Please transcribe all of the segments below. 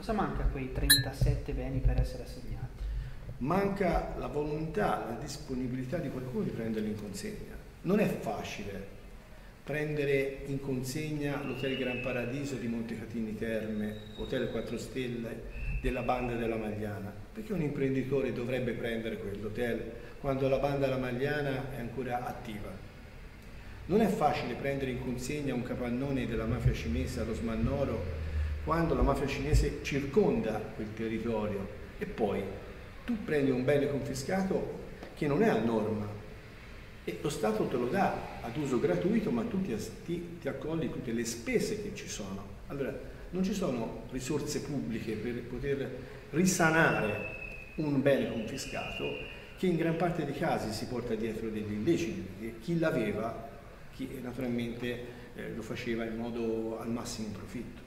Cosa manca a quei 37 beni per essere assegnati? Manca la volontà, la disponibilità di qualcuno di prenderli in consegna. Non è facile prendere in consegna l'Hotel Gran Paradiso di Montecatini Terme, Hotel 4 Stelle della Banda della Magliana, perché un imprenditore dovrebbe prendere quell'hotel quando la Banda della Magliana è ancora attiva. Non è facile prendere in consegna un capannone della mafia cinese allo Smannoro quando la mafia cinese circonda quel territorio e poi tu prendi un bene confiscato che non è a norma e lo Stato te lo dà ad uso gratuito, ma tu ti accolli tutte le spese che ci sono. Allora, non ci sono risorse pubbliche per poter risanare un bene confiscato che in gran parte dei casi si porta dietro degli illeciti, perché chi l'aveva, chi naturalmente lo faceva in modo al massimo profitto.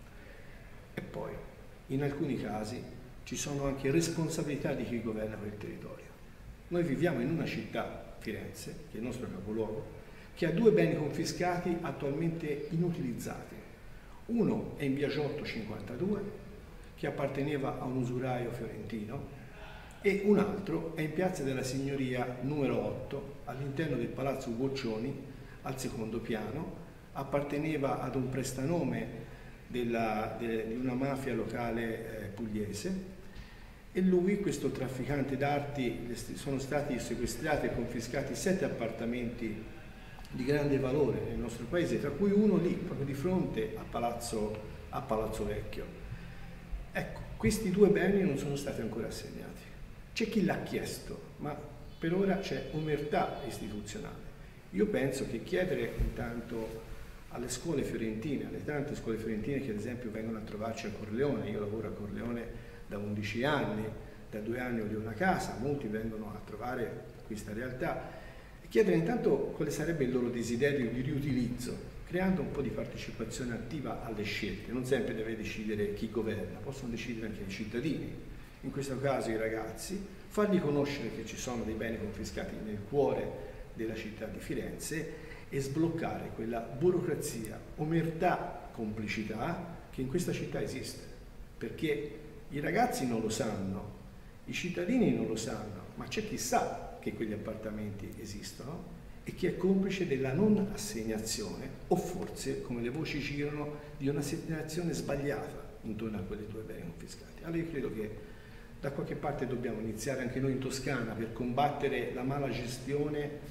E poi, in alcuni casi, ci sono anche responsabilità di chi governa quel territorio. Noi viviamo in una città, Firenze, che è il nostro capoluogo, che ha due beni confiscati attualmente inutilizzati. Uno è in via Giotto 52, che apparteneva a un usuraio fiorentino, e un altro è in piazza della Signoria numero 8, all'interno del Palazzo Guccioni, al secondo piano, apparteneva ad un prestanome di una mafia locale pugliese, e lui, questo trafficante d'arti, sono stati sequestrati e confiscati 7 appartamenti di grande valore nel nostro paese, tra cui uno lì, proprio di fronte a Palazzo Vecchio. Ecco, questi due beni non sono stati ancora assegnati. C'è chi l'ha chiesto, ma per ora c'è omertà istituzionale. Io penso che chiedere intanto alle scuole fiorentine, alle tante scuole fiorentine che ad esempio vengono a trovarci a Corleone, io lavoro a Corleone da 11 anni, da 2 anni ho lì una casa, molti vengono a trovare questa realtà, e chiedere intanto quale sarebbe il loro desiderio di riutilizzo, creando un po' di partecipazione attiva alle scelte. Non sempre deve decidere chi governa, possono decidere anche i cittadini, in questo caso i ragazzi, fargli conoscere che ci sono dei beni confiscati nel cuore della città di Firenze e sbloccare quella burocrazia, omertà, complicità che in questa città esiste, perché i ragazzi non lo sanno, i cittadini non lo sanno, ma c'è chi sa che quegli appartamenti esistono e chi è complice della non assegnazione, o forse, come le voci girano, di un'assegnazione sbagliata intorno a quelle due beni confiscati. Allora io credo che da qualche parte dobbiamo iniziare anche noi in Toscana per combattere la mala gestione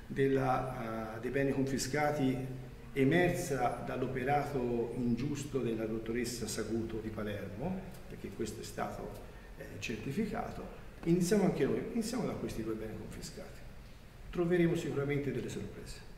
dei beni confiscati emersa dall'operato ingiusto della dottoressa Saguto di Palermo, perché questo è stato certificato. Iniziamo anche noi, iniziamo da questi due beni confiscati. Troveremo sicuramente delle sorprese.